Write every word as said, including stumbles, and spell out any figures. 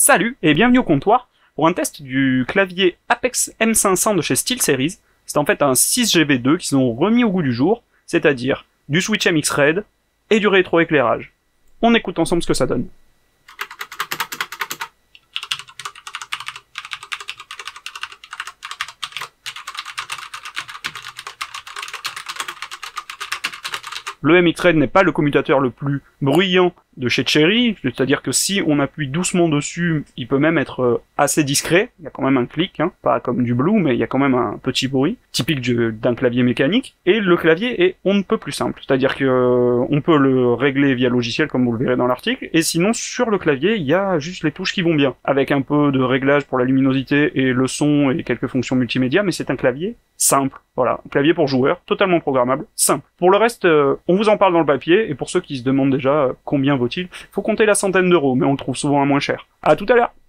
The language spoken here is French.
Salut et bienvenue au comptoir pour un test du clavier Apex M cinq cents de chez SteelSeries. C'est en fait un six G B deux qu'ils ont remis au goût du jour, c'est-à-dire du switch M X Red et du rétroéclairage. On écoute ensemble ce que ça donne. Le M X Red n'est pas le commutateur le plus bruyant de chez Cherry, c'est-à-dire que si on appuie doucement dessus, il peut même être assez discret, il y a quand même un clic, hein, pas comme du Blue, mais il y a quand même un petit bruit, typique d'un clavier mécanique, et le clavier est on ne peut plus simple, c'est-à-dire que euh, on peut le régler via logiciel, comme vous le verrez dans l'article, et sinon sur le clavier, il y a juste les touches qui vont bien, avec un peu de réglage pour la luminosité et le son et quelques fonctions multimédia, mais c'est un clavier simple, voilà, un clavier pour joueurs, totalement programmable, simple. Pour le reste, euh, on vous en parle dans le papier, et pour ceux qui se demandent déjà euh, combien vaut-il, faut compter la centaine d'euros, mais on le trouve souvent à moins cher. À tout à l'heure.